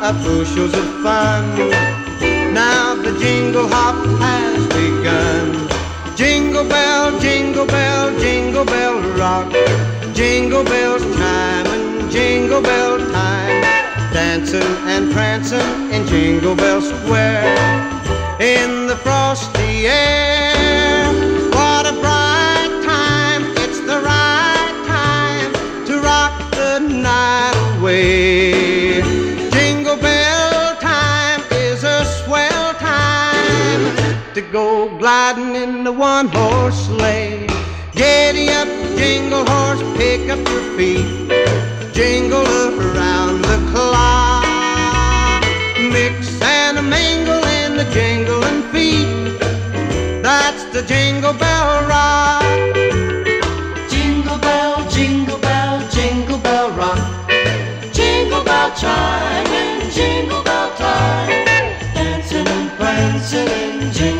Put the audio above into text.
of bushels of fun. Now the jingle hop has begun. Jingle bell, jingle bell, jingle bell rock. Jingle bells chime and jingle bell time. Dancing and prancing in Jingle Bell Square. In the frosty air, what a bright time. It's the right time to rock the night away. Jingle bell time is a swell time to go gliding in the one-horse sleigh. Giddy up, jingle horse, pick up your feet. Jingle around the clock. Mix and a mingle in the jingling feet. That's the Jingle Bell Rock. Jingle bell, jingle bell, jingle bell rock. Jingle bell chime and jingle bell time. Dancing and prancing in jingle